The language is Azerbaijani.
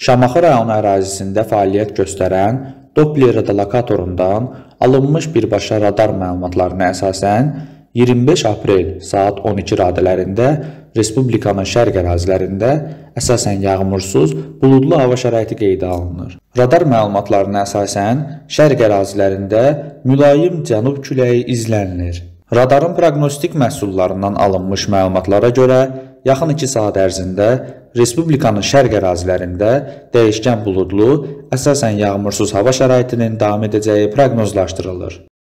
Şamaxı rayonu ərazisində fəaliyyət göstərən Doppler radiolokatorundan alınmış birbaşa radar məlumatlarına əsasən 25 aprel saat 12 radələrində Respublikanın şərq ərazilərində əsasən yağmursuz, buludlu hava şəraiti qeydə alınır. Radar məlumatlarına əsasən şərq ərazilərində mülayim cənub küləyi izlənilir. Radarın proqnostik məhsullarından alınmış məlumatlara görə yaxın 2 saat ərzində Respublikanın şərq ərazilərində dəyişkən buludlu, əsasən yağmursuz hava şəraitinin davam edəcəyi proqnozlaşdırılır.